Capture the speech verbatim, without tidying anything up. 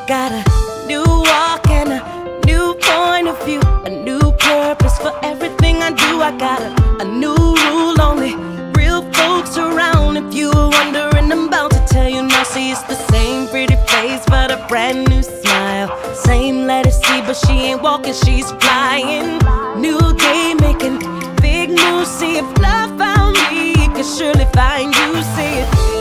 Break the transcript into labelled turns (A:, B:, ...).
A: got a new walk and a new point of view, a new purpose for everything I do. I got a, a new rule, only real folks around. If you were wondering, I'm about to tell you now. See, it's the same pretty face but a brand new smile. Same letter C but she ain't walking, she's flying. New day making big moves. See, if love found me, it could surely find you. See it.